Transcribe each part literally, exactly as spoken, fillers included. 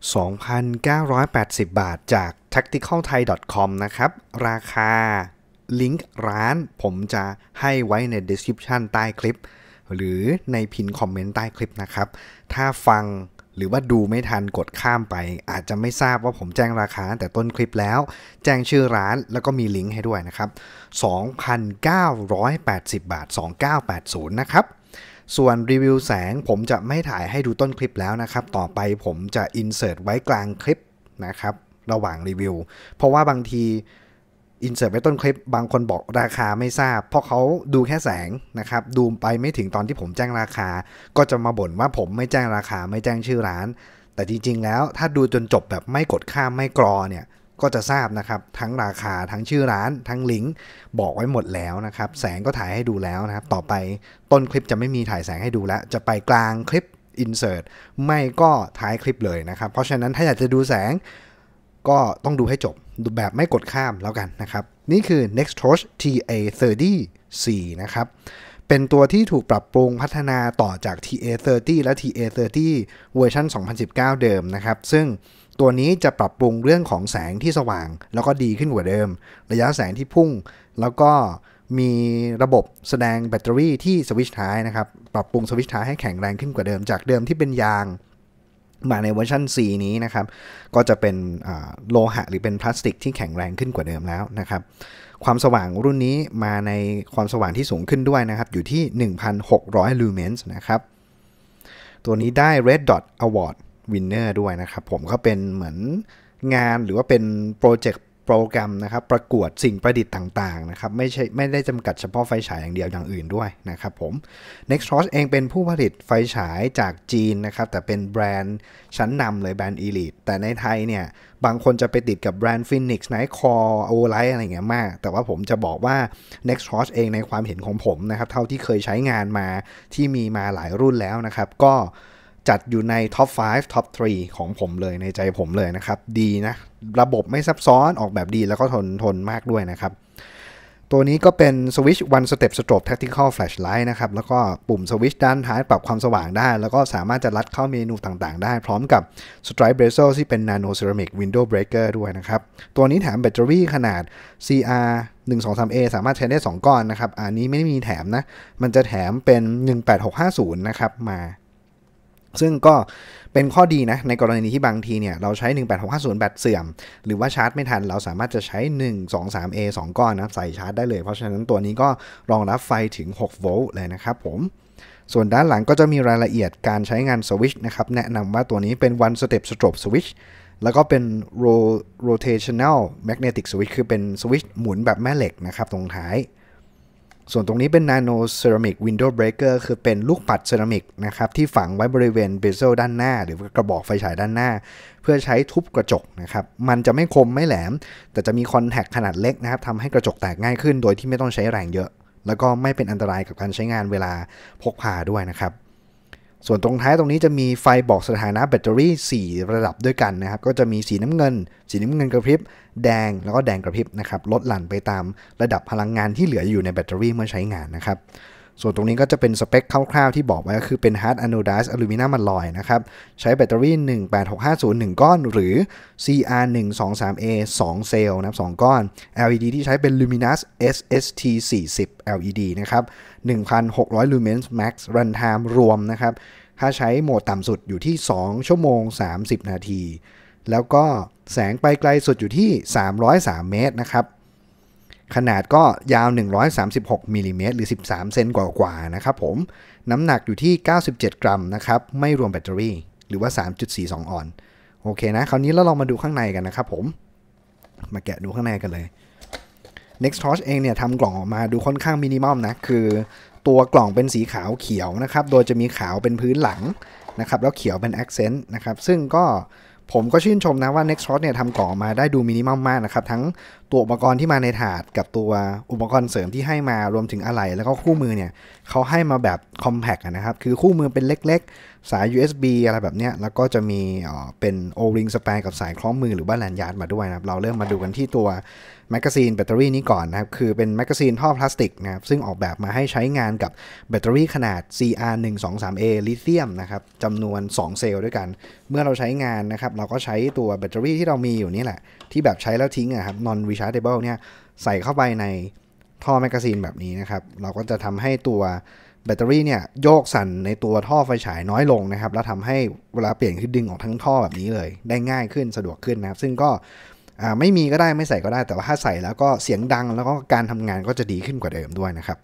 สองพันเก้าร้อยแปดสิบ บาทจาก แท็กติคอลไทย ดอท คอม นะครับราคาลิงก์ร้านผมจะให้ไว้ใน description ใต้คลิปหรือในพินคอมเมนต์ใต้คลิปนะครับถ้าฟังหรือว่าดูไม่ทันกดข้ามไปอาจจะไม่ทราบว่าผมแจ้งราคาแต่ต้นคลิปแล้วแจ้งชื่อร้านแล้วก็มีลิงก์ให้ด้วยนะครับ สองพันเก้าร้อยแปดสิบ บาทสองพันเก้าร้อยแปดสิบนะครับส่วนรีวิวแสงผมจะไม่ถ่ายให้ดูต้นคลิปแล้วนะครับต่อไปผมจะอินเสิร์ตไว้กลางคลิปนะครับระหว่างรีวิวเพราะว่าบางทีอินเสิร์ตไว้ต้นคลิปบางคนบอกราคาไม่ทราบเพราะเขาดูแค่แสงนะครับดูไปไม่ถึงตอนที่ผมแจ้งราคาก็จะมาบ่นว่าผมไม่แจ้งราคาไม่แจ้งชื่อร้านแต่จริงๆแล้วถ้าดูจนจบแบบไม่กดข้ามไม่กรอเนี่ยก็จะทราบนะครับทั้งราคาทั้งชื่อร้านทั้งลิงก์บอกไว้หมดแล้วนะครับแสงก็ถ่ายให้ดูแล้วนะครับต่อไปต้นคลิปจะไม่มีถ่ายแสงให้ดูแล้วจะไปกลางคลิป insert ไม่ก็ท้ายคลิปเลยนะครับเพราะฉะนั้นถ้าอยากจะดูแสงก็ต้องดูให้จบดูแบบไม่กดข้ามแล้วกันนะครับนี่คือ Nextorch ที เอ สามสิบ ซี นะครับเป็นตัวที่ถูกปรับปรุงพัฒนาต่อจาก ที เอ สามสิบ และ ที เอ สามสิบ เวอร์ชันสองพันสิบเก้าเดิมนะครับซึ่งตัวนี้จะปรับปรุงเรื่องของแสงที่สว่างแล้วก็ดีขึ้นกว่าเดิมระยะแสงที่พุ่งแล้วก็มีระบบแสดงแบตเตอรี่ที่สวิตช์ท้ายนะครับปรับปรุงสวิตช์ท้ายให้แข็งแรงขึ้นกว่าเดิมจากเดิมที่เป็นยางมาในเวอร์ชัน C นี้นะครับก็จะเป็นโลหะหรือเป็นพลาสติกที่แข็งแรงขึ้นกว่าเดิมแล้วนะครับความสว่างรุ่นนี้มาในความสว่างที่สูงขึ้นด้วยนะครับอยู่ที่ หนึ่งพันหกร้อย ลูเมนส์นะครับตัวนี้ได้ Red Dot Award Winner ด้วยนะครับผมก็เป็นเหมือนงานหรือว่าเป็นโปรเจกต์โปรแกรมนะครับประกวดสิ่งประดิษฐ์ต่างๆนะครับไม่ใช่ไม่ได้จำกัดเฉพาะไฟฉายอย่างเดียวอย่างอื่นด้วยนะครับผม Nextorch เองเป็นผู้ผลิตไฟฉายจากจีนนะครับแต่เป็นแบรนด์ชั้นนำเลยแบรนด์ Elite แต่ในไทยเนี่ยบางคนจะไปติดกับแบรนด์ Phoenix Nightcore Olight อะไรเงี้ยมากแต่ว่าผมจะบอกว่า Nextorch เองในความเห็นของผมนะครับเท่าที่เคยใช้งานมาที่มีมาหลายรุ่นแล้วนะครับก็จัดอยู่ในท็อปไฟว์ ท็อปทรีของผมเลยในใจผมเลยนะครับดีนะระบบไม่ซับซ้อนออกแบบดีแล้วก็ทนทนมากด้วยนะครับตัวนี้ก็เป็นสวิตช์ one step strobe tactical flashlight นะครับแล้วก็ปุ่มสวิตช์ด้านท้ายปรับความสว่างได้แล้วก็สามารถจะลัดเข้าเมนูต่างๆได้พร้อมกับ stripe bezel ที่เป็น nano ceramic window breaker ด้วยนะครับตัวนี้แถมแบตเตอรี่ขนาด ซี อาร์ หนึ่ง สอง สาม เอ สามารถใช้ได้สองก้อนนะครับอันนี้ไม่ได้มีแถมนะมันจะแถมเป็นหนึ่งแปดหกห้าศูนย์นะครับมาซึ่งก็เป็นข้อดีนะในกรณีที่บางทีเนี่ยเราใช้หนึ่งแปดหกห้าศูนย์แบตเสื่อมหรือว่าชาร์จไม่ทันเราสามารถจะใช้หนึ่ง สอง สาม เอ สองก้อนนะใส่ชาร์จได้เลยเพราะฉะนั้นตัวนี้ก็รองรับไฟถึงหกโวลต์เลยนะครับผมส่วนด้านหลังก็จะมีรายละเอียดการใช้งานสวิตช์นะครับแนะนำว่าตัวนี้เป็น one step strobe switch แล้วก็เป็น rotational magnetic switch คือเป็นสวิตช์หมุนแบบแม่เหล็กนะครับตรงท้ายส่วนตรงนี้เป็น nano ceramic window breaker คือเป็นลูกปัดเซรามิกนะครับที่ฝังไว้บริเวณเบเซลด้านหน้าหรือกระบอกไฟฉายด้านหน้าเพื่อใช้ทุบกระจกนะครับมันจะไม่คมไม่แหลมแต่จะมีคอนแทคขนาดเล็กนะครับทำให้กระจกแตกง่ายขึ้นโดยที่ไม่ต้องใช้แรงเยอะแล้วก็ไม่เป็นอันตรายกับการใช้งานเวลาพกพาด้วยนะครับส่วนตรงท้ายตรงนี้จะมีไฟบอกสถานะแบตเตอรี่สี่ระดับด้วยกันนะครับก็จะมีสีน้ำเงินสีน้ำเงินกระพริบแดงแล้วก็แดงกระพริบนะครับลดหลั่นไปตามระดับพลังงานที่เหลืออยู่ในแบตเตอรี่เมื่อใช้งานนะครับส่วนตรงนี้ก็จะเป็นสเปคคร่าวๆที่บอกไว้ก็คือเป็น hard anodized aluminum alloy นะครับใช้แบตเตอรี่หนึ่งแปดหกห้าศูนย์ หนึ่งก้อนหรือ ซี อาร์ หนึ่ง สอง สาม เอ สองเซลล์นะครับสองก้อน แอล อี ดี ที่ใช้เป็น Luminous เอส เอส ที สี่สิบ แอล อี ดี นะครับ หนึ่งพันหกร้อย lumens max runtime รวมนะครับถ้าใช้โหมดต่ำสุดอยู่ที่สองชั่วโมงสามสิบนาทีแล้วก็แสงไปไกลสุดอยู่ที่สามร้อยสามเมตรนะครับขนาดก็ยาวหนึ่งร้อยสามสิบหกมิลลิเมตรหรือสิบสามเซนกว่าๆนะครับผมน้ำหนักอยู่ที่เก้าสิบเจ็ดกรัมนะครับไม่รวมแบตเตอรี่หรือว่า สามจุดสี่สอง ออนซ์โอเคนะคราวนี้เราลองมาดูข้างในกันนะครับผมมาแกะดูข้างในกันเลย Nextorch เองเนี่ยทำกล่องออกมาดูค่อนข้างมินิมอลนะคือตัวกล่องเป็นสีขาวเขียวนะครับโดยจะมีขาวเป็นพื้นหลังนะครับแล้วเขียวเป็น accent นะครับซึ่งก็ผมก็ชื่นชมนะว่า Nextorch เนี่ยทำกล่องมาได้ดูมินิมอลมากนะครับทั้งตัวอุปกรณ์ที่มาในถาดกับตัวอุปกรณ์เสริมที่ให้มารวมถึงอะไหล่แล้วก็คู่มือเนี่ยเขาให้มาแบบ compact นะครับคือคู่มือเป็นเล็กๆสาย ยู เอส บี อะไรแบบเนี้ยแล้วก็จะมีเป็น O-ring span กับสายคล้องมือหรือว่าแลนยาร์ดมาด้วยนะครับเราเริ่มมาดูกันที่ตัวแมกกาซีนแบตเตอรี่นี้ก่อนนะครับคือเป็นแมกกาซีนท่อพลาสติกนะครับซึ่งออกแบบมาให้ใช้งานกับแบตเตอรี่ขนาด ซี อาร์ หนึ่ง สอง สาม เอ ลิเธียมนะครับจำนวนสองเซลล์ด้วยกันเมื่อเราใช้งานนะครับเราก็ใช้ตัวแบตเตอรี่ที่เรามีอยู่นี่แหละที่แบบใช้แล้วทิ้งอะครับ non rechargeable เนี่ยใส่เข้าไปในท่อแมกกาซีนแบบนี้นะครับเราก็จะทำให้ตัวแบตเตอรี่เนี่ยโยกสั่นในตัวท่อไฟฉายน้อยลงนะครับแล้วทำให้เวลาเปลี่ยนคือดึงออกทั้งท่อแบบนี้เลยได้ง่ายขึ้นสะดวกขึ้นนะครับซึ่งก็ไม่มีก็ได้ไม่ใส่ก็ได้แต่ว่าถ้าใส่แล้วก็เสียงดังแล้วก็การทำงานก็จะดีขึ้นกว่าเดิมด้วยนะครับ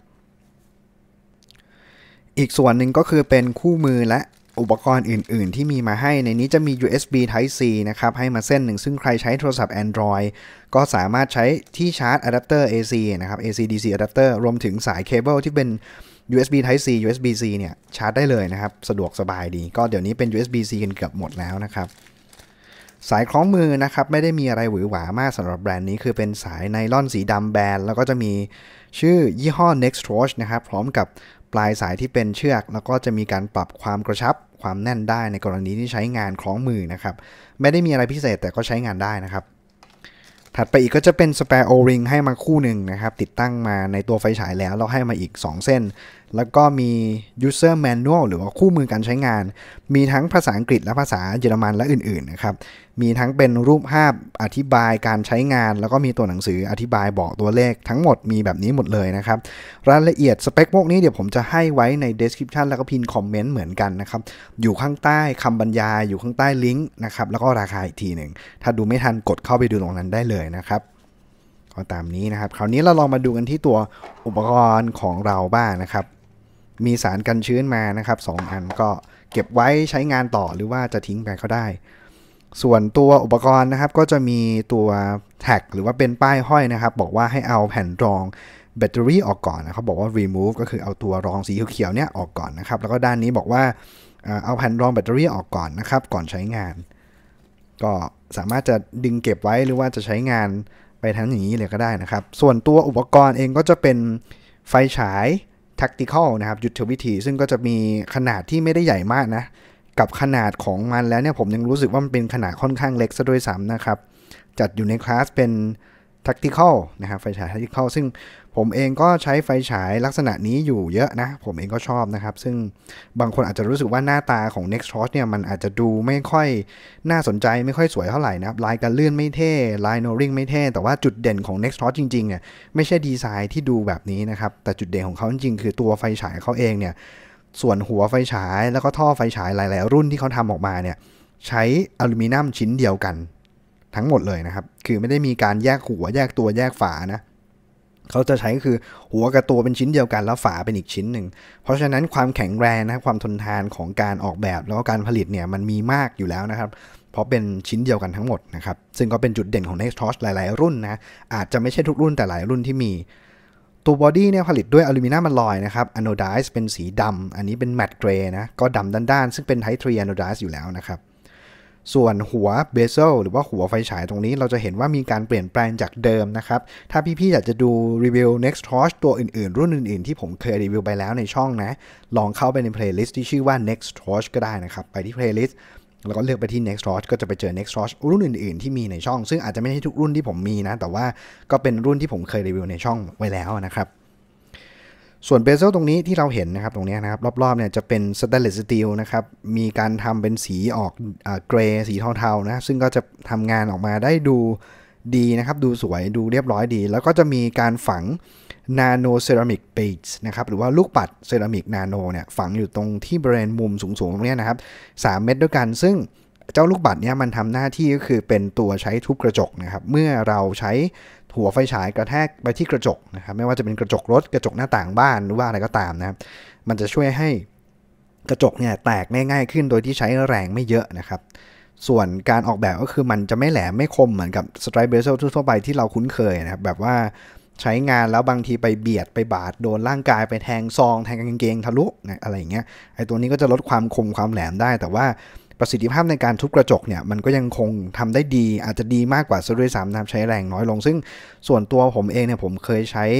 อีกส่วนหนึ่งก็คือเป็นคู่มือและอุปกรณ์อื่นๆที่มีมาให้ในนี้จะมี ยู เอส บี Type C นะครับให้มาเส้นหนึ่งซึ่งใครใช้โทรศัพท์ Android ก็สามารถใช้ที่ชาร์จอะแดปเตอร์ เอ ซี นะครับ เอ ซี ดี ซี อะแดปเตอร์รวมถึงสายเคเบิลที่เป็น ยู เอส บี Type C ยู เอส บี C เนี่ยชาร์จได้เลยนะครับสะดวกสบายดีก็เดี๋ยวนี้เป็น ยู เอส บี C กันเกือบหมดแล้วนะครับสายคล้องมือนะครับไม่ได้มีอะไรหวือหวามากสำหรับแบรนด์นี้คือเป็นสายไนลอนสีดำแบนแล้วก็จะมีชื่อยี่ห้อ Nextroach นะครับพร้อมกับปลายสายที่เป็นเชือกแล้วก็จะมีการปรับความกระชับความแน่นได้ในกรณีที่ใช้งานคล้องมือนะครับไม่ได้มีอะไรพิเศษแต่ก็ใช้งานได้นะครับถัดไปอีกก็จะเป็น spare O-ring ให้มาคู่หนึ่งนะครับติดตั้งมาในตัวไฟฉายแล้วเราให้มาอีกสองเส้นแล้วก็มี user manual หรือว่าคู่มือการใช้งานมีทั้งภาษาอังกฤษและภาษาเยอรมันและอื่นๆนะครับมีทั้งเป็นรูปภาพอธิบายการใช้งานแล้วก็มีตัวหนังสืออธิบายบอกตัวเลขทั้งหมดมีแบบนี้หมดเลยนะครับรายละเอียดสเปคพวกนี้เดี๋ยวผมจะให้ไว้ใน description แล้วก็พินคอมเมนต์เหมือนกันนะครับอยู่ข้างใต้คำบรรยายอยู่ข้างใต้ลิงก์นะครับแล้วก็ราคาอีกทีหนึ่งถ้าดูไม่ทันกดเข้าไปดูตรงนั้นได้เลยนะครับก็ตามนี้นะครับคราวนี้เราลองมาดูกันที่ตัวอุปกรณ์ของเราบ้างนะครับมีสารกันชื้นมานะครับสองอันก็เก็บไว้ใช้งานต่อหรือว่าจะทิ้งไปก็ได้ส่วนตัวอุปกรณ์นะครับก็จะมีตัวแท็กหรือว่าเป็นป้ายห้อยนะครับบอกว่าให้เอาแผ่นรองแบตเตอรี่ออกก่อนนะครับบอกว่า remove ก็คือเอาตัวรองสีเขียวๆเนี่ยออกก่อนนะครับแล้วก็ด้านนี้บอกว่าเอาแผ่นรองแบตเตอรี่ออกก่อนนะครับก่อนใช้งานก็สามารถจะดึงเก็บไว้หรือว่าจะใช้งานไปทั้งอย่างนี้เลยก็ได้นะครับส่วนตัวอุปกรณ์เองก็จะเป็นไฟฉาย tactical นะครับยุทธวิธีซึ่งก็จะมีขนาดที่ไม่ได้ใหญ่มากนะกับขนาดของมันแล้วเนี่ยผมยังรู้สึกว่ามันเป็นขนาดค่อนข้างเล็กซะด้วยซ้ำนะครับจัดอยู่ในคลาสเป็น tactical นะครับไฟฉาย tactical ซึ่งผมเองก็ใช้ไฟฉายลักษณะนี้อยู่เยอะนะผมเองก็ชอบนะครับซึ่งบางคนอาจจะรู้สึกว่าหน้าตาของ Nextroach เนี่ยมันอาจจะดูไม่ค่อยน่าสนใจไม่ค่อยสวยเท่าไหร่นะลายการเลื่อนไม่เท่ลาย no-ring ไม่เท่แต่ว่าจุดเด่นของ Nextroach จริงๆเนี่ยไม่ใช่ดีไซน์ที่ดูแบบนี้นะครับแต่จุดเด่นของเขาจริงๆคือตัวไฟฉายเขาเองเนี่ยส่วนหัวไฟฉายแล้วก็ท่อไฟฉายหลายๆรุ่นที่เขาทำออกมาเนี่ยใช้อลูมิเนียมชิ้นเดียวกันทั้งหมดเลยนะครับคือไม่ได้มีการแยกหัวแยกตัวแยกฝานะเขาจะใช้คือหัวกับตัวเป็นชิ้นเดียวกันแล้วฝาเป็นอีกชิ้นหนึ่งเพราะฉะนั้นความแข็งแรงนะความทนทานของการออกแบบแล้วก็การผลิตเนี่ยมันมีมากอยู่แล้วนะครับเพราะเป็นชิ้นเดียวกันทั้งหมดนะครับซึ่งก็เป็นจุดเด่นของ Nextroach หลายๆรุ่นนะอาจจะไม่ใช่ทุกรุ่นแต่หลายรุ่นที่มีตัวบอดี้เนี่ยผลิตด้วยอลูมิเนียมอลลอยนะครับอะโนไดซ์เป็นสีดำอันนี้เป็นแมตต์เกรย์นะก็ดำด้านๆซึ่งเป็น Type ทรี อะโนไดซ์อยู่แล้วนะครับส่วนหัวเบเซลหรือว่าหัวไฟฉายตรงนี้เราจะเห็นว่ามีการเปลี่ยนแปลงจากเดิมนะครับถ้าพี่ๆอยากจะดูรีวิว Nextroach ตัวอื่นๆรุ่นอื่นๆที่ผมเคยรีวิวไปแล้วในช่องนะลองเข้าไปใน playlist ที่ชื่อว่า Nextroach ก็ได้นะครับไปที่ playlist แล้วก็เลือกไปที่ Nextroach ก็จะไปเจอ Nextroach รุ่นอื่นๆที่มีในช่องซึ่งอาจจะไม่ใช่ทุกรุ่นที่ผมมีนะแต่ว่าก็เป็นรุ่นที่ผมเคยรีวิวในช่องไว้แล้วนะครับส่วนเบเซลตรงนี้ที่เราเห็นนะครับตรงนี้นะครับรอบๆเนี่ยจะเป็นสแตนเลสสตีลนะครับมีการทำเป็นสีออกเกรย์สีเทาๆนะซึ่งก็จะทำงานออกมาได้ดูดีนะครับดูสวยดูเรียบร้อยดีแล้วก็จะมีการฝังนาโนเซรามิกเบสนะครับหรือว่าลูกปัดเซรามิกนาโนเนี่ยฝังอยู่ตรงที่บริเวณมุมสูงๆตรงนี้นะครับสามเม็ดด้วยกันซึ่งเจ้าลูกปัดเนี่ยมันทำหน้าที่ก็คือเป็นตัวใช้ทุบกระจกนะครับเมื่อเราใช้หัวไฟฉายกระแทกไปที่กระจกนะครับไม่ว่าจะเป็นกระจกรถกระจกหน้าต่างบ้านหรือว่าอะไรก็ตามนะครับมันจะช่วยให้กระจกเนี่ยแตกง่ายๆขึ้นโดยที่ใช้แรงไม่เยอะนะครับส่วนการออกแบบก็คือมันจะไม่แหลมไม่คมเหมือนกับสไตรเบเซลทั่วๆไปที่เราคุ้นเคยนะครับแบบว่าใช้งานแล้วบางทีไปเบียดไปบาดโดนร่างกายไปแทงซองแทงกางเกงทะลุนะอะไรอย่างเงี้ยไอ้ตัวนี้ก็จะลดความคมความแหลมได้แต่ว่าประสิทธิภาพในการทุบกระจกเนี่ยมันก็ยังคงทำได้ดีอาจจะดีมากกว่าซะด้วยซ้ำนะครับใช้แรงน้อยลงซึ่งส่วนตัวผมเองเนี่ยผมเคยใช้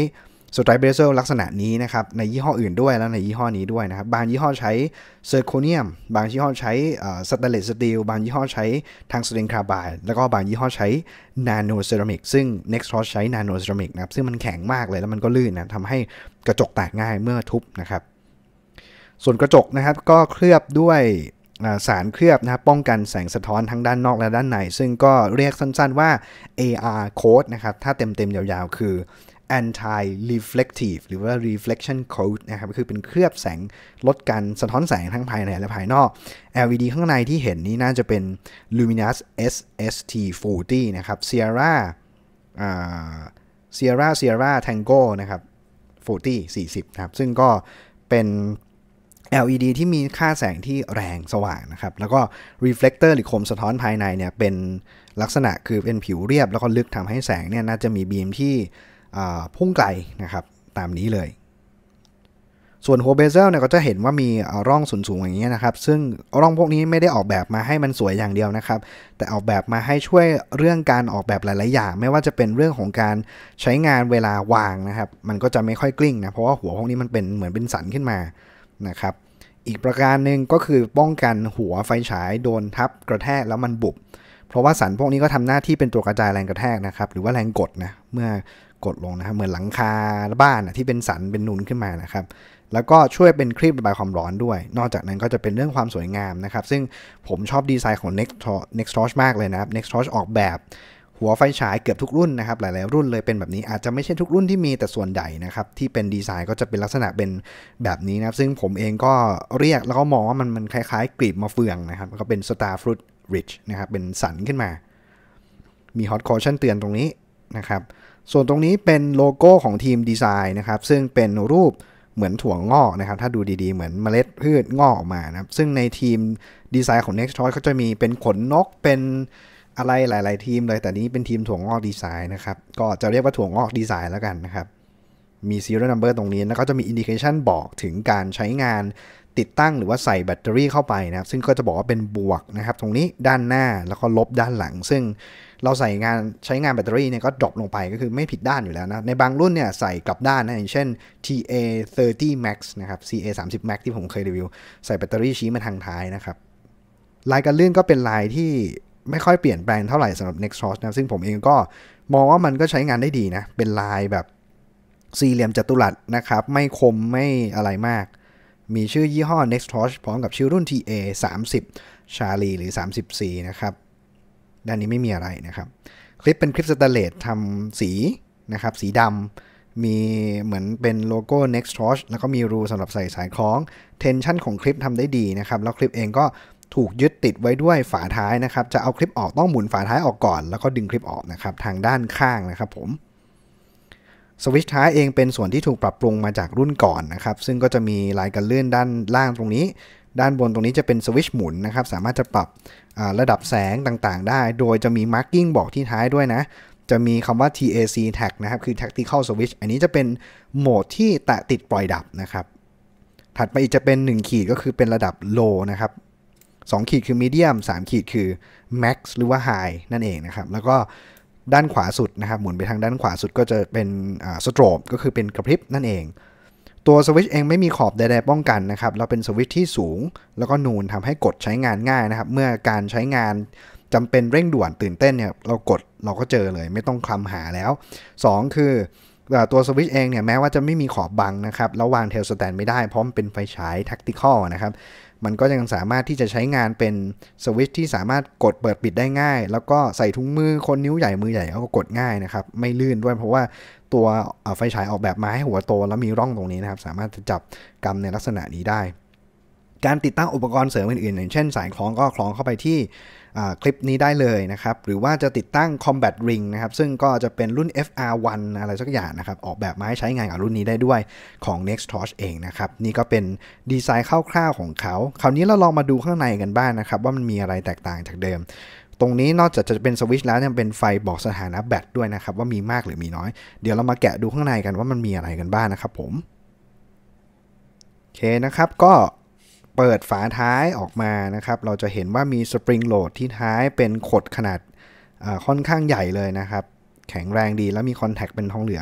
Stripe Bezel ลักษณะนี้นะครับในยี่ห้ออื่นด้วยแล้วในยี่ห้อนี้ด้วยนะครับบางยี่ห้อใช้เซอร์โคเนียมบางยี่ห้อใช้สแตนเลสสตีลบางยี่ห้อใช้ทางสเตนคาร์บายแล้วก็บางยี่ห้อใช้นาโนเซรามิกซึ่ง Nextrosh ใช้นาโนเซรามิกนะครับซึ่งมันแข็งมากเลยแล้วมันก็ลื่นนะทำให้กระจกแตกง่ายเมื่อทุบนะครับส่วนกระจกนะครับก็เคลือบด้วยสารเคลือบนะครับป้องกันแสงสะท้อนทั้งด้านนอกและด้านในซึ่งก็เรียกสั้นๆว่า เอ อาร์ Code นะครับถ้าเต็มๆยาวๆคือ anti reflective หรือว่า reflection coat นะครับก็คือเป็นเคลือบแสงลดการสะท้อนแสงทั้งภายในและภายนอก แอล อี ดี ข้างในที่เห็นนี้น่าจะเป็น Luminous เอส เอส ที สี่สิบ นะครับ Sierra อ่า Sierra Sierra Tango นะครับสี่สิบ สี่สิบนะครับซึ่งก็เป็น แอล อี ดี ที่มีค่าแสงที่แรงสว่างนะครับแล้วก็ reflector หรือโคมสะท้อนภายในเนี่ยเป็นลักษณะคือเป็นผิวเรียบแล้วก็ลึกทำให้แสงเนี่ยน่าจะมีบีมที่พุ่งไกลนะครับตามนี้เลยส่วนหัวเบเซลเนี่ยก็จะเห็นว่ามีร่องสูงๆอย่างนี้นะครับซึ่งร่องพวกนี้ไม่ได้ออกแบบมาให้มันสวยอย่างเดียวนะครับแต่ออกแบบมาให้ช่วยเรื่องการออกแบบหลายๆอย่างไม่ว่าจะเป็นเรื่องของการใช้งานเวลาวางนะครับมันก็จะไม่ค่อยกลิ้งนะเพราะว่าหัวพวกนี้มันเป็นเหมือนเป็นสันขึ้นมานะครับอีกประการหนึ่งก็คือป้องกันหัวไฟฉายโดนทับกระแทกแล้วมันบุบเพราะว่าสันพวกนี้ก็ทำหน้าที่เป็นตัวกระจายแรงกระแทกนะครับหรือว่าแรงกดนะเมื่อกดลงนะครับเหมือนหลังคาบ้านที่เป็นสันเป็นนูนขึ้นมานะครับแล้วก็ช่วยเป็นครีบระบายความร้อนด้วยนอกจากนั้นก็จะเป็นเรื่องความสวยงามนะครับซึ่งผมชอบดีไซน์ของ Nextrosh มากเลยนะครับ Nextrosh ออกแบบหัวไฟฉายเกือบทุกรุ่นนะครับหลายๆรุ่นเลยเป็นแบบนี้อาจจะไม่ใช่ทุกรุ่นที่มีแต่ส่วนใหญ่นะครับที่เป็นดีไซน์ก็จะเป็นลักษณะเป็นแบบนี้นะครับซึ่งผมเองก็เรียกแล้วก็มองว่ามันมันคล้ายๆกลีบมะเฟืองนะครับก็เป็น Star Fruit Ridge นะครับเป็นสันขึ้นมามี Hot Caution เตือนตรงนี้นะครับส่วนตรงนี้เป็นโลโก้ของทีมดีไซน์นะครับซึ่งเป็นรูปเหมือนถั่วงอกนะครับถ้าดูดีๆเหมือนเมล็ดพืชงอกออกมานะครับซึ่งในทีมดีไซน์ของ Nextrosh ก็จะมีเป็นขนนกเป็นอะไรหลายๆทีมเลยแต่นี้เป็นทีมถั่วงอกดีไซน์นะครับก็จะเรียกว่าถั่วงอกดีไซน์แล้วกันนะครับมี serial number ตรงนี้แล้วก็จะมี indication บอกถึงการใช้งานติดตั้งหรือว่าใส่แบตเตอรี่เข้าไปนะครับซึ่งก็จะบอกว่าเป็นบวกนะครับตรงนี้ด้านหน้าแล้วก็ลบด้านหลังซึ่งเราใส่งานใช้งานแบตเตอรี่เนี่ยก็ดรอปลงไปก็คือไม่ผิดด้านอยู่แล้วนะในบางรุ่นเนี่ยใส่กลับด้านนะอย่างเช่น ที เอ สามสิบ Max นะครับ ซี เอ สามสิบ Max ที่ผมเคยรีวิวใส่แบตเตอรี่ชี้มาทางท้ายนะครับลายการลื่นก็เป็นลายที่ไม่ค่อยเปลี่ยนแปลงเท่าไหร่สำหรับ Nextrosh นะซึ่งผมเองก็มองว่ามันก็ใช้งานได้ดีนะเป็นลายแบบสี่เหลี่ยมจัตุรัสนะครับไม่คมไม่อะไรมากมีชื่อยี่ห้อ Nextrosh พร้อมกับชื่อรุ่น ที เอ สามสิบ Charlie หรือ สามสิบซี นะครับด้านนี้ไม่มีอะไรนะครับคลิปเป็นคลิปสแตนเลสทำสีนะครับสีดำมีเหมือนเป็นโลโก้ Nextrosh แล้วก็มีรูสำหรับใส่สายคล้องเทนชั่นของคลิปทำได้ดีนะครับแล้วคลิปเองก็ถูกยึดติดไว้ด้วยฝาท้ายนะครับจะเอาคลิปออกต้องหมุนฝาท้ายออกก่อนแล้วก็ดึงคลิปออกนะครับทางด้านข้างนะครับผมสวิตช์ท้ายเองเป็นส่วนที่ถูกปรับปรุงมาจากรุ่นก่อนนะครับซึ่งก็จะมีลายกันเลื่อนด้านล่างตรงนี้ด้านบนตรงนี้จะเป็นสวิตช์หมุนนะครับสามารถจะปรับระดับแสงต่างๆได้โดยจะมีมาร์กิ้งบอกที่ท้ายด้วยนะจะมีคำว่า ที เอ ซี Tag นะครับคือ Tactical Switch อันนี้จะเป็นโหมดที่แตะติดปล่อยดับนะครับถัดไปอีกจะเป็นหนึ่งขีดก็คือเป็นระดับ Low นะครับสองขีดคือ Medium สามขีดคือ Max หรือว่า High นั่นเองนะครับแล้วก็ด้านขวาสุดนะครับหมุนไปทางด้านขวาสุดก็จะเป็นสโตรบก็คือเป็นกระพริบนั่นเองตัวสวิตช์เองไม่มีขอบใดๆป้องกันนะครับเราเป็นสวิตช์ที่สูงแล้วก็นูนทำให้กดใช้งานง่ายนะครับเมื่อการใช้งานจำเป็นเร่งด่วนตื่นเต้นเนี่ยเรากดเราก็เจอเลยไม่ต้องคลำหาแล้วสองคือตัวสวิตช์เองเนี่ยแม้ว่าจะไม่มีขอบบังนะครับแล้ววางเทลสแตนไม่ได้เพราะมันเป็นไฟฉาย Tactical นะครับมันก็ยังสามารถที่จะใช้งานเป็นสวิตช์ที่สามารถกดเปิดปิดได้ง่ายแล้วก็ใส่ถุงมือคนนิ้วใหญ่มือใหญ่ก็กดง่ายนะครับไม่ลื่นด้วยเพราะว่าตัวไฟฉายออกแบบมาให้หัวโตแล้วมีร่องตรงนี้นะครับสามารถจะจับกำในลักษณะนี้ได้การติดตั้งอุปกรณ์เสริมอื่นๆอย่างเช่นสายคล้องก็คล้องเข้าไปที่คลิปนี้ได้เลยนะครับหรือว่าจะติดตั้ง Combat Ring นะครับซึ่งก็จะเป็นรุ่น เอฟ อาร์ วัน อะไรสักอย่างนะครับออกแบบมาให้ใช้งานกับรุ่นนี้ได้ด้วยของ Nextrosh เองนะครับนี่ก็เป็นดีไซน์คร่าวๆของเขาคราวนี้เราลองมาดูข้างในกันบ้าง นะครับว่ามันมีอะไรแตกต่างจากเดิมตรงนี้นอกจากจะเป็นสวิตช์แล้วยังเป็นไฟบอกสถานะแบตด้วยนะครับว่ามีมากหรือมีน้อยเดี๋ยวเรามาแกะดูข้างในกันว่ามันมีอะไรกันบ้าง นะครับผมโอเคนะครับก็เปิดฝาท้ายออกมานะครับเราจะเห็นว่ามีสปริงโหลดที่ท้ายเป็นขดขนาดค่อนข้างใหญ่เลยนะครับแข็งแรงดีแล้วมีคอนแทคเป็นทองเหลือง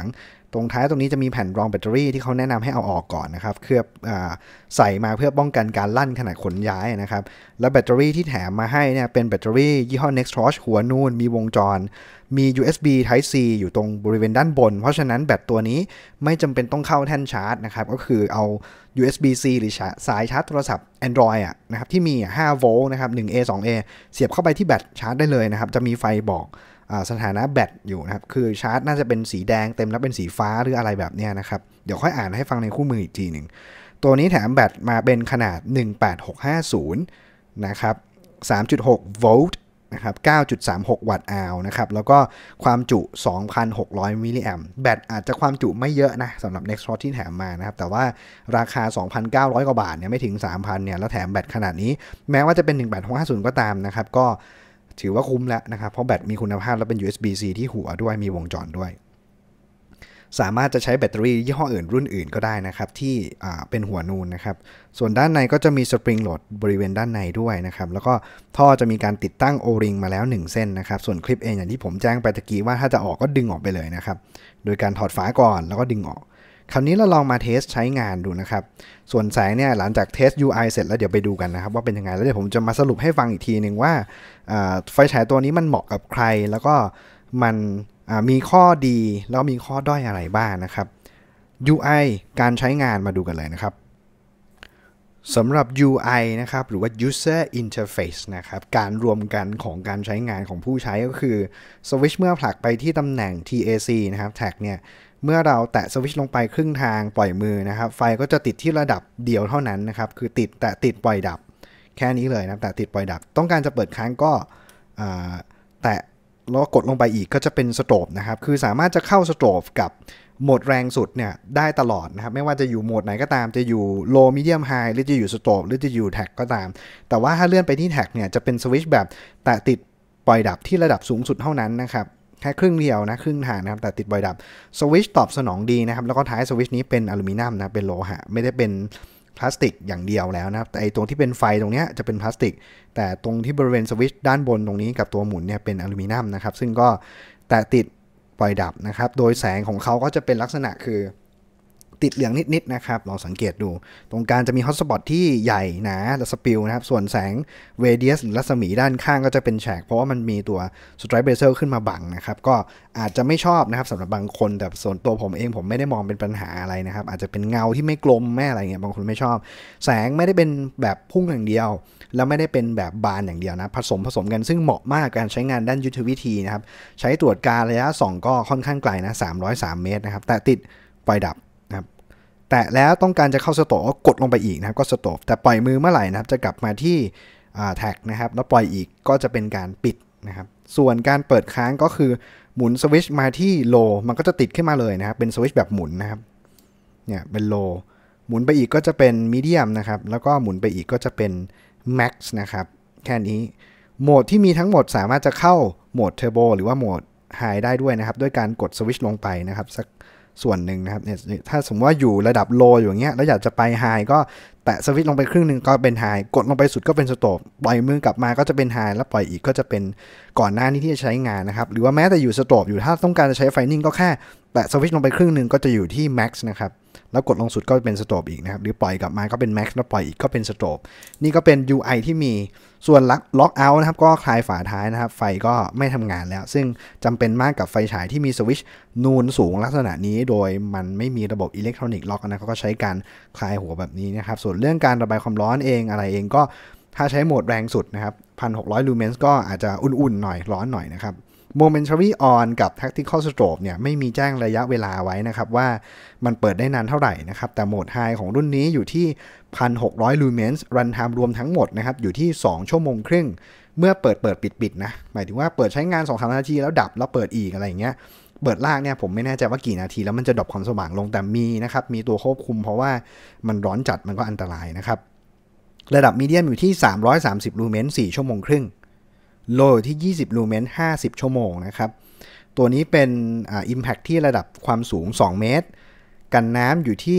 ตรงท้ายตรงนี้จะมีแผ่นรองแบตเตอรี่ที่เขาแนะนำให้เอาออกก่อนนะครับเคลือบใส่มาเพื่อป้องกันการลั่นขณะขนย้ายนะครับแล้วแบตเตอรี่ที่แถมมาให้เนี่ยเป็นแบตเตอรี่ยี่ห้อ Nextrosh หัวนูนมีวงจรมี ยู เอส บี Type C อยู่ตรงบริเวณด้านบนเพราะฉะนั้นแบตตัวนี้ไม่จำเป็นต้องเข้าแท่นชาร์จนะครับก็คือเอา ยู เอส บี C หรือสายชาร์จโทรศัพท์ Android อ่ะนะครับที่มีห้าโวลต์นะครับ หนึ่ง เอ สอง เอ เสียบเข้าไปที่แบตชาร์จได้เลยนะครับจะมีไฟบอกสถานะแบตอยู่นะครับคือชาร์จน่าจะเป็นสีแดงเต็มแล้วเป็นสีฟ้าหรืออะไรแบบนี้นะครับเดี๋ยวค่อยอ่านให้ฟังในคู่มืออีกทีหนึ่งตัวนี้แถมแบตมาเป็นขนาดหนึ่งแปดหกห้าศูนย์นะครับ สามจุดหก โวลต์นะครับ เก้าจุดสามหก วัตต์อาวนะครับแล้วก็ความจุ สองพันหกร้อย มิลลิแอมป์แบตอาจจะความจุไม่เยอะนะสำหรับ Nextrosh ที่แถมมานะครับแต่ว่าราคา สองพันเก้าร้อย กว่าบาทเนี่ยไม่ถึง สามพัน เนี่ยแล้วแถมแบตขนาดนี้แม้ว่าจะเป็นหนึ่งแปดหกห้าศูนย์ก็ตามนะครับก็ถือว่าคุ้มแล้วนะครับเพราะแบตมีคุณภาพและเป็น ยู เอส บี C ที่หัวด้วยมีวงจรด้วยสามารถจะใช้แบตเตอรี่ยี่ห้ออื่นรุ่นอื่นก็ได้นะครับที่เป็นหัวนูนนะครับส่วนด้านในก็จะมีสปริงโหลดบริเวณด้านในด้วยนะครับแล้วก็ท่อจะมีการติดตั้ง O-ring มาแล้วหนึ่งเส้นนะครับส่วนคลิปเองอย่างที่ผมแจ้งไปตะกี้ว่าถ้าจะออกก็ดึงออกไปเลยนะครับโดยการถอดฝาก่อนแล้วก็ดึงออกคราวนี้เราลองมาเทสใช้งานดูนะครับส่วนแสงเนี่ยหลังจากเทส ยู ไอ เสร็จแล้วเดี๋ยวไปดูกันนะครับว่าเป็นยังไงแล้วเดี๋ยวผมจะมาสรุปให้ฟังอีกทีนึงว่าไฟฉายตัวนี้มันเหมาะกับใครแล้วก็มันมีข้อดีแล้วมีข้อด้อยอะไรบ้างนะครับ ยู ไอ การใช้งานมาดูกันเลยนะครับสำหรับ ยู ไอ นะครับหรือว่า user interface นะครับการรวมกันของการใช้งานของผู้ใช้ก็คือสวิตช์เมื่อผลักไปที่ตำแหน่ง ที เอ ซี นะครับแท็กเนี่ยเมื่อเราแตะสวิตช์ลงไปครึ่งทางปล่อยมือนะครับไฟก็จะติดที่ระดับเดียวเท่านั้นนะครับคือติดแตะติดปล่อยดับแค่นี้เลยนะแตะติดปล่อยดับต้องการจะเปิดค้างก็แตะแล้วกดลงไปอีกก็จะเป็นสโตรบนะครับคือสามารถจะเข้าสโตรบกับโหมดแรงสุดเนี่ยได้ตลอดนะครับไม่ว่าจะอยู่โหมดไหนก็ตามจะอยู่ low medium high หรือจะอยู่สโตรบหรือจะอยู่แท็กก็ตามแต่ว่าถ้าเลื่อนไปที่แท็กเนี่ยจะเป็นสวิตช์แบบแตะติดปล่อยดับที่ระดับสูงสุดเท่านั้นนะครับแค่ครึ่งเดียวนะครึ่งทางนะครับแต่ติดปล่อยดับสวิตช์ตอบสนองดีนะครับแล้วก็ท้ายสวิตช์นี้เป็นอลูมิเนียมนะเป็นโลหะไม่ได้เป็นพลาสติกอย่างเดียวแล้วนะครับแต่ไอตรงที่เป็นไฟตรงนี้จะเป็นพลาสติกแต่ตรงที่บริเวณสวิตช์ด้านบนตรงนี้กับตัวหมุนเนี่ยเป็นอลูมิเนียมนะครับซึ่งก็แตะติดปล่อยดับนะครับโดยแสงของเขาก็จะเป็นลักษณะคือติดเหลืองนิดๆนะครับลองสังเกตดูตรงกลางจะมีฮอตสปอตที่ใหญ่หนาและสปิลนะครับส่วนแสงเรเดียสหรือรัศมีด้านข้างก็จะเป็นแฉกเพราะว่ามันมีตัวสไตรป์เบเซลขึ้นมาบังนะครับก็อาจจะไม่ชอบนะครับสำหรับบางคนแต่ส่วนตัวผมเองผมไม่ได้มองเป็นปัญหาอะไรนะครับอาจจะเป็นเงาที่ไม่กลมไม่อะไรเงี้ยบางคนไม่ชอบแสงไม่ได้เป็นแบบพุ่งอย่างเดียวแล้วไม่ได้เป็นแบบบานอย่างเดียวนะผสมผสมกันซึ่งเหมาะมากการใช้งานด้านยุทธวิธีนะครับใช้ตรวจการระยะส่องก็ค่อนข้างไกลนะสามร้อยสามเมตรนะครับแต่ติดปล่อยดับนะครับแต่แล้วต้องการจะเข้าสโตปก็กดลงไปอีกนะครับก็สโตปแต่ปล่อยมือเมื่อไหร่นะครับจะกลับมาที่แท็กนะครับแล้วปล่อยอีกก็จะเป็นการปิดนะครับส่วนการเปิดค้างก็คือหมุนสวิตช์มาที่โลมันก็จะติดขึ้นมาเลยนะครับเป็นสวิตช์แบบหมุนนะครับเนี่ยเป็นโลหมุนไปอีกก็จะเป็นมีเดียมนะครับแล้วก็หมุนไปอีกก็จะเป็นแม็กซ์นะครับแค่นี้โหมดที่มีทั้งหมดสามารถจะเข้าโหมดเทอร์โบหรือว่าโหมดไฮได้ด้วยนะครับด้วยการกดสวิตช์ลงไปนะครับสักส่วนหนึ่งนะครับเนี่ยถ้าสมมติว่าอยู่ระดับโลอยู่อย่างเงี้ยแล้วอยากจะไปไฮก็แตะสวิตช์ลงไปครึ่งนึงก็เป็นไฮกดลงไปสุดก็เป็นสโตปปล่อยมือกลับมาก็จะเป็นไฮแล้วปล่อยอีกก็จะเป็นก่อนหน้านี้ที่จะใช้งานนะครับหรือว่าแม้แต่อยู่สโตปอยู่ถ้าต้องการจะใช้ไฟนิ่งก็แค่แตะสวิตช์ลงไปครึ่งนึงก็จะอยู่ที่แม็กซ์นะครับแล้วกดลงสุดก็เป็นสโตปอีกนะครับหรือปล่อยกลับมาก็เป็นแม็กซ์แล้วปล่อยอีกก็เป็นสโตปนี่ก็เป็น ยู ไอ ที่มีส่วนล็อกเอาท์นะครับก็คลายฝาท้ายนะครับไฟก็ไม่ทำงานแล้วซึ่งจำเป็นมากกับไฟฉายที่มีสวิตช์นูนสูงลักษณะนี้โดยมันไม่มีระบบอิเล็กทรอนิกส์ล็อกนะเขาก็ใช้การคลายหัวแบบนี้นะครับส่วนเรื่องการระบายความร้อนเองอะไรเองก็ถ้าใช้โหมดแรงสุดนะครับ หนึ่งพันหกร้อย ลูเมนส์ก็อาจจะอุ่นๆหน่อยร้อนหน่อยนะครับMomentary on กับ Tactical Strobe เนี่ยไม่มีแจ้งระยะเวลาไว้นะครับว่ามันเปิดได้นานเท่าไหร่นะครับแต่โหมด High ของรุ่นนี้อยู่ที่ หนึ่งพันหกร้อย Lumens Run Time รวมทั้งหมดนะครับอยู่ที่สองชั่วโมงครึ่งเมื่อเปิดเปิดปิดปิดนะหมายถึงว่าเปิดใช้งาน สองถึงสาม นาทีแล้วดับแล้วเปิดอีกอะไรอย่างเงี้ยเปิดลากเนี่ยผมไม่แน่ใจว่ากี่นาทีแล้วมันจะดรอปความสว่างลงแต่มีนะครับมีตัวควบคุมเพราะว่ามันร้อนจัดมันก็อันตรายนะครับระดับมีเดียมอยู่ที่สามร้อยสามสิบ Lumens สี่ชั่วโมงครึ่งโลที่ยี่สิบลูเมนห้าสิบชั่วโมงนะครับตัวนี้เป็นอ่า impact ที่ระดับความสูงสองเมตรกันน้ำอยู่ที่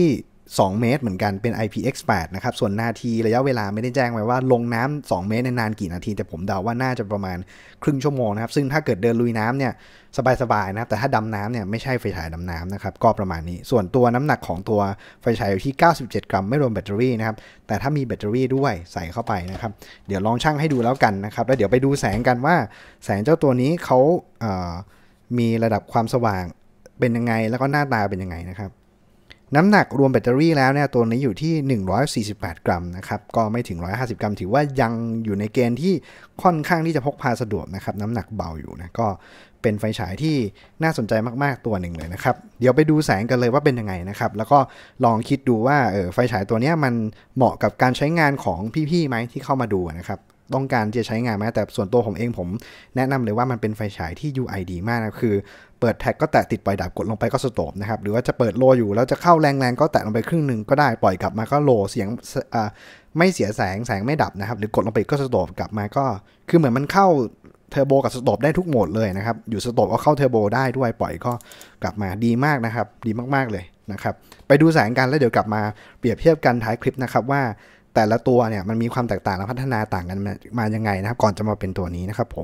สองเมตรเหมือนกันเป็น ไอ พี เอ็กซ์ แปด นะครับส่วนนาทีระยะเวลาไม่ได้แจ้งไว้ว่าลงน้ำสองเมตรในนานกี่นาทีแต่ผมเดาว่าน่าจะประมาณครึ่งชั่วโมงนะครับซึ่งถ้าเกิดเดินลุยน้ำเนี่ยสบายๆนะแต่ถ้าดำน้ำเนี่ยไม่ใช่ไฟฉายดำน้ำนะครับก็ประมาณนี้ส่วนตัวน้ำหนักของตัวไฟฉายอยู่ที่เก้าสิบเจ็ดกรัมไม่รวมแบตเตอรี่นะครับแต่ถ้ามีแบตเตอรี่ด้วยใส่เข้าไปนะครับเดี๋ยวลองชั่งให้ดูแล้วกันนะครับแล้วเดี๋ยวไปดูแสงกันว่าแสงเจ้าตัวนี้เขาเอ่อมีระดับความสว่างเป็นยังไงแล้วก็หน้าตาเป็นยังไงนะครับน้ำหนักรวมแบตเตอรี่แล้วเนี่ยตัวนี้อยู่ที่หนึ่งร้อยสี่สิบแปดกรัมนะครับก็ไม่ถึงหนึ่งร้อยห้าสิบกรัมถือว่ายังอยู่ในเกณฑ์ที่ค่อนข้างที่จะพกพาสะดวกนะครับน้ำหนักเบาอยู่นะก็เป็นไฟฉายที่น่าสนใจมากๆตัวหนึ่งเลยนะครับเดี๋ยวไปดูแสงกันเลยว่าเป็นยังไงนะครับแล้วก็ลองคิดดูว่าเออไฟฉายตัวนี้มันเหมาะกับการใช้งานของพี่ๆไหมที่เข้ามาดูนะครับต้องการจะใช้งานไหมแต่ส่วนตัวผมเองผมแนะนำเลยว่ามันเป็นไฟฉายที่ ยู ไอ ดีมากนะคือเปิดแท็กก็แตะติดปล่อยดับกดลงไปก็สโตปนะครับหรือว่าจะเปิดโลอยู่แล้วจะเข้าแรงๆก็แตะลงไปครึ่งนึงก็ได้ปล่อยกลับมาก็โลเสียงอ่าไม่เสียแสงแสงไม่ดับนะครับหรือกดลงไปก็สโตปกลับมาก็คือเหมือนมันเข้าเทอร์โบกับสโตปได้ทุกโหมดเลยนะครับอยู่สโตปก็เข้าเทอร์โบได้ด้วยปล่อยก็กลับมาดีมากนะครับดีมากๆเลยนะครับไปดูแสงกันแล้วเดี๋ยวกลับมาเปรียบเทียบกันท้ายคลิปนะครับว่าแต่ละตัวเนี่ยมันมีความแตกต่างและพัฒนาต่างกันมายังไงนะครับก่อนจะมาเป็นตัวนี้นะครับผม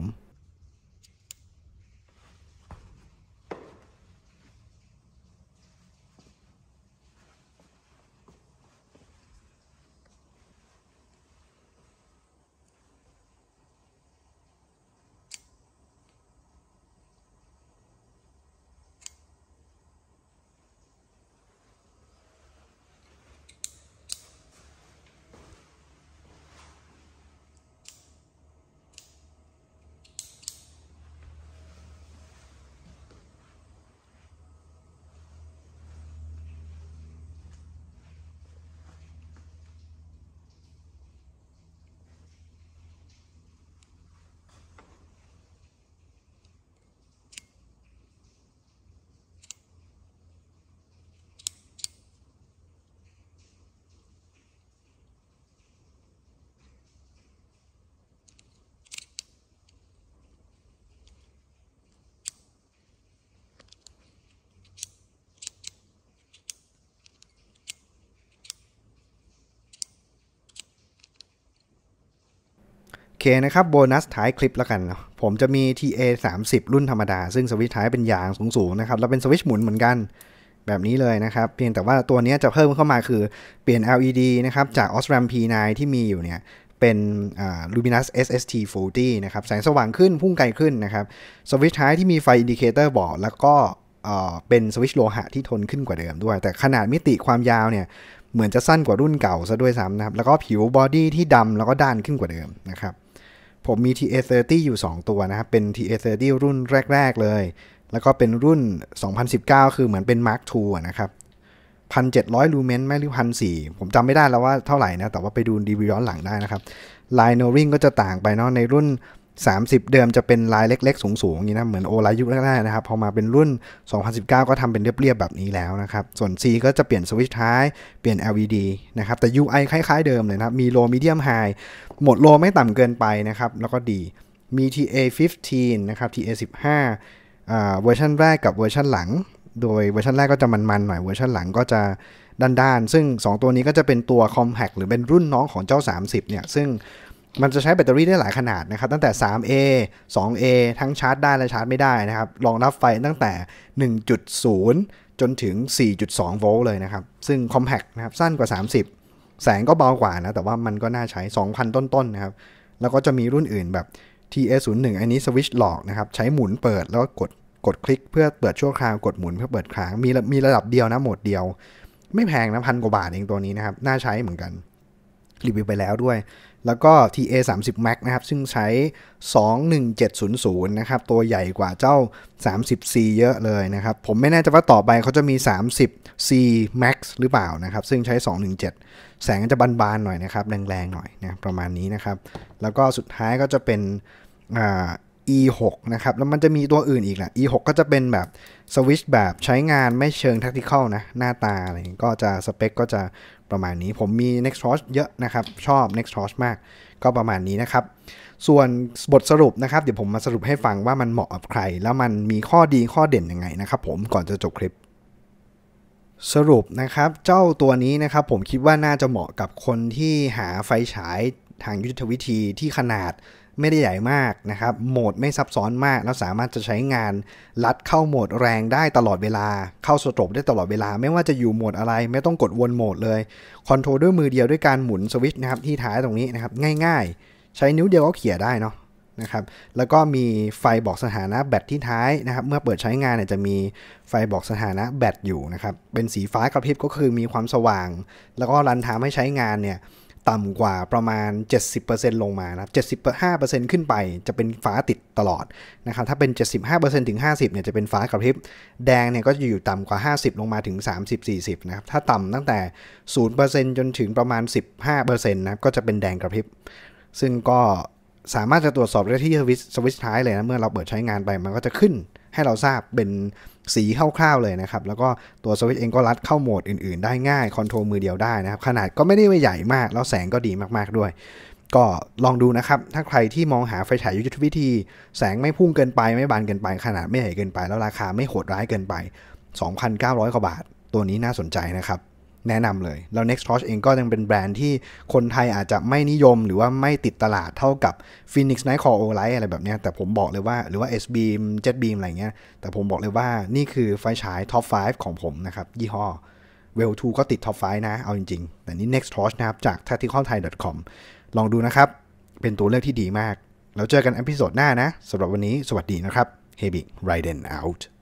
โอเคนะครับโบนัสท้ายคลิปแล้วกันเนาะผมจะมี ที เอ สามสิบ รุ่นธรรมดาซึ่งสวิตช์ท้ายเป็นยางสูงๆนะครับแล้วเป็นสวิตช์หมุนเหมือนกันแบบนี้เลยนะครับเพียงแต่ว่าตัวนี้จะเพิ่มเข้ามาคือเปลี่ยน แอล อี ดี นะครับจาก Osram พี ไนน์ ที่มีอยู่เนี่ยเป็นอ่า Luminous เอส เอส ที สี่สิบ นะครับแสงสว่างขึ้นพุ่งไกลขึ้นนะครับสวิตช์ท้ายที่มีไฟอินดิเคเตอร์บอกแล้วก็เป็นสวิตช์โลหะที่ทนขึ้นกว่าเดิมด้วยแต่ขนาดมิติความยาวเนี่ยเหมือนจะสั้นกว่ารุ่นเก่าซะด้วยซ้ำนะครับแล้วก็ผิวบอดี้ที่ดำแล้วก็ด้านขึ้นกว่าเดิมนะครับผมมี ที เอ สามสิบ อยู่สองตัวนะครับเป็น ที เอ สามสิบ รุ่นแรกๆเลยแล้วก็เป็นรุ่นสองพันสิบเก้าคือเหมือนเป็น Mark ทู นะครับ หนึ่งพันเจ็ดร้อย ลูเมนไม่หรือ หนึ่งพันสี่ร้อย ผมจำไม่ได้แล้วว่าเท่าไหร่นะแต่ว่าไปดูรีวิวย้อนหลังได้นะครับลายโนริงก็จะต่างไปเนาะในรุ่นสามสิบเดิมจะเป็นลายเล็กๆสูงๆอย่างนี้นะเหมือนโอไลยุคแรกๆนะครับพอมาเป็นรุ่นสองพันสิบเก้าก็ทำเป็นเรียบๆแบบนี้แล้วนะครับส่วน C ก็จะเปลี่ยนสวิตช์ท้ายเปลี่ยน แอล อี ดี นะครับแต่ ยู ไอ คล้ายๆเดิมเลยนะครับมี Low Medium High โหมด Low ไม่ต่ำเกินไปนะครับแล้วก็ดีมี ที เอ สิบห้า นะครับ ที เอ สิบห้า อ่าเวอร์ชันแรกกับเวอร์ชันหลังโดยเวอร์ชันแรกก็จะมันๆหน่อยเวอร์ชันหลังก็จะด้านๆซึ่งสองตัวนี้ก็จะเป็นตัว Compact หรือเป็นรุ่นน้องของเจ้าสามสิบเนี่ยซึ่งมันจะใช้แบตเตอรี่ได้หลายขนาดนะครับตั้งแต่ ทรี เอ ทู เอ ทั้งชาร์จได้และชาร์จไม่ได้นะครับรองรับไฟตั้งแต่ หนึ่งจุดศูนย์ จนถึง สี่จุดสอง โวลต์เลยนะครับซึ่ง Compact นะครับสั้นกว่าสามสิบแสงก็เบากว่านะแต่ว่ามันก็น่าใช้ สองพัน ต้นๆนะครับแล้วก็จะมีรุ่นอื่นแบบ ที เอ ศูนย์หนึ่ง อันนี้สวิตช์หลอกนะครับใช้หมุนเปิดแล้วก็กดกดคลิกเพื่อเปิดชั่วคราวกดหมุนเพื่อเปิดค้างมีมีระดับเดียวนะโหมดเดียวไม่แพงนะพันกว่าบาทเองตัวนี้นะครับน่าใช้เหมือนกันรีวิวไปแล้วด้วยแล้วก็ ที เอ สามสิบ Max นะครับซึ่งใช้ สองหนึ่งเจ็ดศูนย์ศูนย์ นะครับตัวใหญ่กว่าเจ้า สามสิบซี เยอะเลยนะครับผมไม่แน่ใจว่าต่อไปเขาจะมี สามสิบซี Max หรือเปล่านะครับซึ่งใช้ สองหนึ่งเจ็ด แสงจะบานๆหน่อยนะครับแรงๆหน่อยนะประมาณนี้นะครับแล้วก็สุดท้ายก็จะเป็นอ่า อี หก นะครับแล้วมันจะมีตัวอื่นอีกแหละ อี หก ก็จะเป็นแบบสวิตช์แบบใช้งานไม่เชิง tactical นะหน้าตาอะไรก็จะสเปคก็จะประมาณนี้ผมมี Nextros เยอะนะครับชอบ Nextros มากก็ประมาณนี้นะครับส่วนบทสรุปนะครับเดี๋ยวผมมาสรุปให้ฟังว่ามันเหมาะกับใครแล้วมันมีข้อดีข้อเด่นยังไงนะครับผมก่อนจะจบคลิปสรุปนะครับเจ้าตัวนี้นะครับผมคิดว่าน่าจะเหมาะกับคนที่หาไฟฉายทางยุทธวิธีที่ขนาดไม่ได้ใหญ่มากนะครับโหมดไม่ซับซ้อนมากแล้วสามารถจะใช้งานลัดเข้าโหมดแรงได้ตลอดเวลาเข้าสโตรปได้ตลอดเวลาไม่ว่าจะอยู่โหมดอะไรไม่ต้องกดวนโหมดเลยคอนโทรลด้วยมือเดียวด้วยการหมุนสวิตช์นะครับที่ท้ายตรงนี้นะครับง่ายๆใช้นิ้วเดียวก็เขี่ยได้เนาะนะครับแล้วก็มีไฟบอกสถานะแบตที่ท้ายนะครับเมื่อเปิดใช้งานเนี่ยจะมีไฟบอกสถานะแบตอยู่นะครับเป็นสีฟ้ากระพริบก็คือมีความสว่างแล้วก็รันไทม์ให้ใช้งานเนี่ยต่ำกว่าประมาณ เจ็ดสิบเปอร์เซ็นต์ ลงมานะเจ็ดสิบห้าเปอร์เซ็นต์ ขึ้นไปจะเป็นฟ้าติดตลอดนะครับถ้าเป็น เจ็ดสิบห้าเปอร์เซ็นต์ ถึง ห้าสิบเนี่ยจะเป็นฟ้ากระพริบแดงเนี่ยก็จะอยู่ต่ำกว่าห้าสิบลงมาถึง สามสิบ สี่สิบ นะครับถ้าต่ำตั้งแต่ ศูนย์เปอร์เซ็นต์ จนถึงประมาณ สิบห้าเปอร์เซ็นต์ นะก็จะเป็นแดงกระพริบซึ่งก็สามารถจะตรวจสอบได้ที่สวิตช์ท้ายเลยนะเมื่อเราเปิดใช้งานไปมันก็จะขึ้นให้เราทราบเป็นสีคร่าวๆเลยนะครับแล้วก็ตัวสวิตช์เองก็ลัดเข้าโหมดอื่นๆได้ง่ายคอนโทรลมือเดียวได้นะครับขนาดก็ไม่ได้ใหญ่มากแล้วแสงก็ดีมากๆด้วยก็ลองดูนะครับถ้าใครที่มองหาไฟฉายยุทธวิธีแสงไม่พุ่งเกินไปไม่บานเกินไปขนาดไม่ใหญ่เกินไปแล้วราคาไม่โหดร้ายเกินไป สองพันเก้าร้อย กว่าบาทตัวนี้น่าสนใจนะครับแนะนำเลยแล้ว Nextorch เองก็ยังเป็นแบรนด์ที่คนไทยอาจจะไม่นิยมหรือว่าไม่ติดตลาดเท่ากับ Phoenix Nightcore Olight อะไรแบบนี้แต่ผมบอกเลยว่าหรือว่า S-Beam Jet-Beam อะไรเงี้ยแต่ผมบอกเลยว่านี่คือไฟฉายท็อปไฟว์ ของผมนะครับยี่ห้อ Well ทู ก็ติดท็อปไฟว์ นะเอาจริงๆแต่นี่ Nextorch นะครับจาก แท็กติคอลไทย ดอท คอม ลองดูนะครับเป็นตัวเลือกที่ดีมากแล้วเจอกันเอพิโซดหน้านะสำหรับวันนี้สวัสดีนะครับ Hebi Raiden out